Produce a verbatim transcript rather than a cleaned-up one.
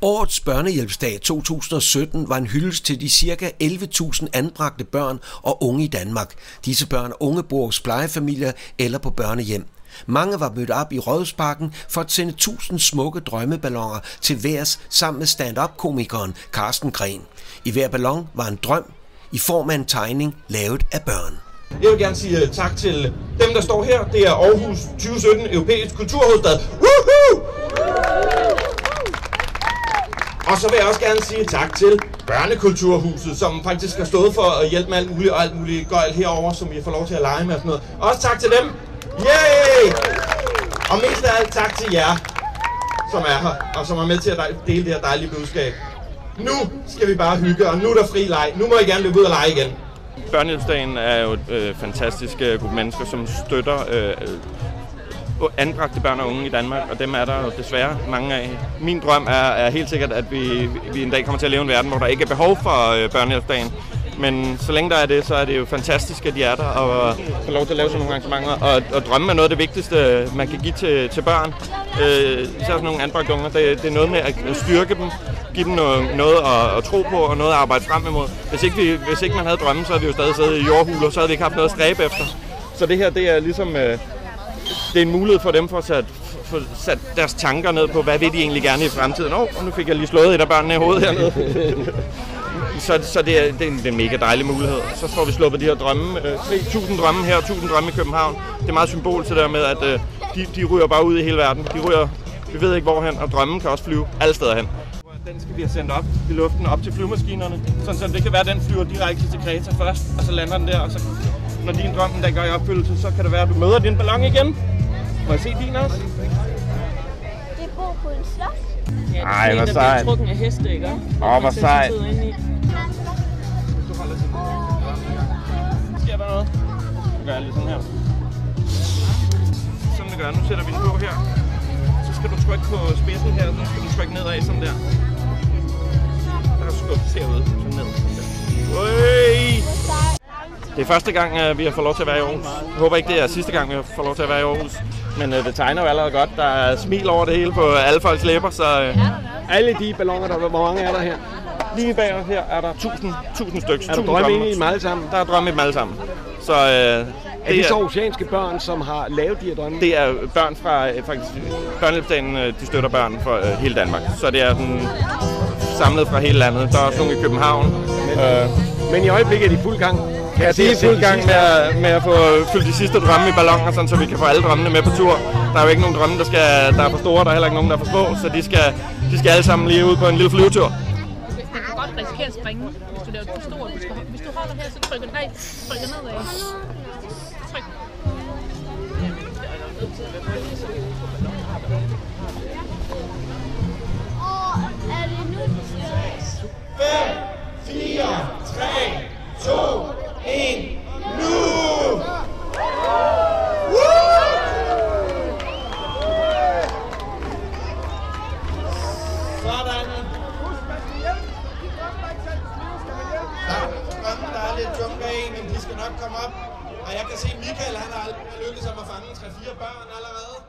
Årets Børnehjælpsdag to tusind og sytten var en hyldest til de ca. elleve tusind anbragte børn og unge i Danmark. Disse børn og unge bor hos plejefamilier eller på børnehjem. Mange var mødt op i Rådhusparken for at sende tusind smukke drømmeballoner til værs sammen med stand-up-komikeren Carsten Gren. I hver ballon var en drøm i form af en tegning lavet af børn. Jeg vil gerne sige tak til dem, der står her. Det er Aarhus tyve sytten Europæisk Kulturhovedstad. Woohoo! Og så vil jeg også gerne sige tak til Børnekulturhuset, som faktisk har stået for at hjælpe med alt muligt og alt muligt gøjl herover, som vi får lov til at lege med og sådan noget. Også tak til dem. Yay! Og mest af alt tak til jer, som er her og som er med til at dele det her dejlige budskab. Nu skal vi bare hygge, og nu er der fri leg. Nu må I gerne løbe ud og lege igen. Børnehjælpsdagen er jo et øh, fantastisk øh, gruppe mennesker, som støtter øh, anbragte børn og unge i Danmark, og dem er der jo desværre mange af. Min drøm er, er helt sikkert, at vi, vi en dag kommer til at leve i en verden, hvor der ikke er behov for øh, børnehjælpsdagen. Men så længe der er det, så er det jo fantastisk, at de er der og får lov til at lave sådan nogle arrangementer. Og, og drømme er noget af det vigtigste, man kan give til, til børn. Øh, især sådan nogle anbragte unger. Det, det er noget med at styrke dem, give dem noget, noget at, at tro på og noget at arbejde frem imod. Hvis ikke, vi, hvis ikke man havde drømme, så havde vi jo stadig siddet i jordhuler, så havde vi ikke haft noget at stræbe efter. Så det her, det er ligesom øh, det er en mulighed for dem for at sætte få sat deres tanker ned på, hvad vil de egentlig gerne i fremtiden. Åh, oh, nu fik jeg lige slået et af børnene i hovedet hernede. Så, så det, er, det er en mega dejlig mulighed. Så får vi sluppet de her drømme. Øh, tusind drømme her, tusind drømme i København. Det er meget symbol til det der med, at øh, de, de ryger bare ud i hele verden. De ryger, vi ved ikke hvorhen, og drømmen kan også flyve alle steder hen. Den skal vi have sendt op i luften, op til flyvemaskinerne. Sådan, så det kan være, at den flyver direkte til Kreta først, og så lander den der. Og så, når din drøm den går i opfyldelse, så kan det være, at du møder din ballon igen. Må jeg se din også? Det bor på en slot. Ja, det er en, der bliver trukken af heste, ikke? Åh, hvor sejt. Sker der noget? Nu gør jeg lidt sådan her. Sådan det gør. Nu sætter vi den på her. Så skal du trykke på spidsen her, så skal du trykke nedad sådan der. Der er skubbet herud. Sådan ned. Øj! Det er første gang, vi har fået lov til at være i Aarhus. Jeg håber ikke, det er sidste gang, vi har fået lov til at være i Aarhus. Men øh, det tegner jo allerede godt. Der er smil over det hele på alle folks læber, så øh, alle de balloner, der, hvor mange er der her? Lige bag os her er der tusind, tusind stykker. Er der drømme i dem alle sammen? Der er drømme i dem alle sammen. Så, øh, det er det så oceanske børn, som har lavet de her drømme? Det er børn fra, faktisk, Børnehjælpsdagen, de støtter børn fra øh, hele Danmark. Så det er sådan samlet fra hele landet. Der er også nogle i København. Men, øh, men i øjeblikket er de fuld gang. Ja, de er fuld gang med at, med at få fyldt de sidste drømme i balloner, sådan, så vi kan få alle drømmene med på tur. Der er jo ikke nogen drømme, der, skal, der er for store, der er heller ikke nogen, der er for små, så de skal, de skal alle sammen lige ud på en lille flyvetur. Du kan godt risikere at springe, hvis du laver det for stort. Hvis du holder her, så trykker du trykker nedad. Tryk. Er det nu? fem, fire, tre, to, en, nu! Sådan. Der er lidt junk bag, men de skal nok komme op. Og jeg kan se, Michael han har lykkes om at fange tre fire børn allerede.